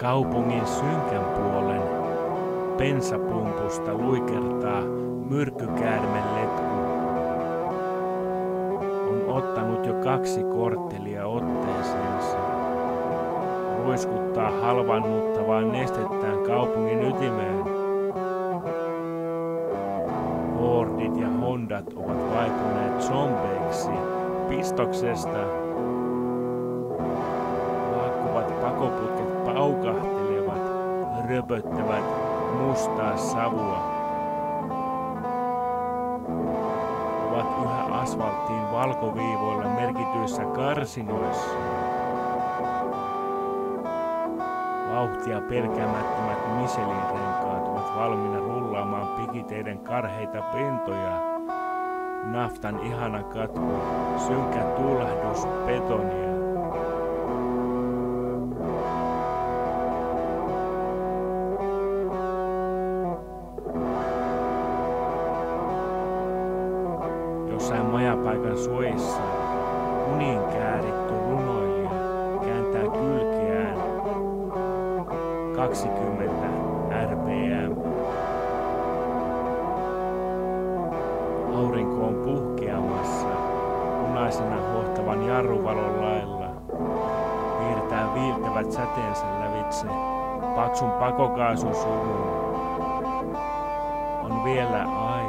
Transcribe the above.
Kaupungin synkän puolen bensapumpusta luikertaa myrkkykäärmeletku. On ottanut jo 2 korttelia otteeseensa. Ruiskuttaa halvannuttavaa nestettään kaupungin ytimeen. Fordit ja Hondat ovat vaipuneet zombeiksi pistoksesta. Vaakkuvat pakoputket paukahtelevat, röpöttävät mustaa savua. Ovat yhä asfalttiin valkoviivoilla merkityissä karsinoissa. Vauhtia pelkäämättömät Michelin-renkaat ovat valmiina rullaamaan pikiteiden karheita pintoja. Naftan ihana katku, synkkä tuulahdus betonia. Jossain majapaikan suojissa uniin kääritty runoilija kääntää kylkeään 20 rpm. Aurinko on puhkeamassa punaisena hohtavan jarruvalon lailla. Viirtää viiltävät säteensä lävitse paksun pakokaasusuvun. On vielä aikaa.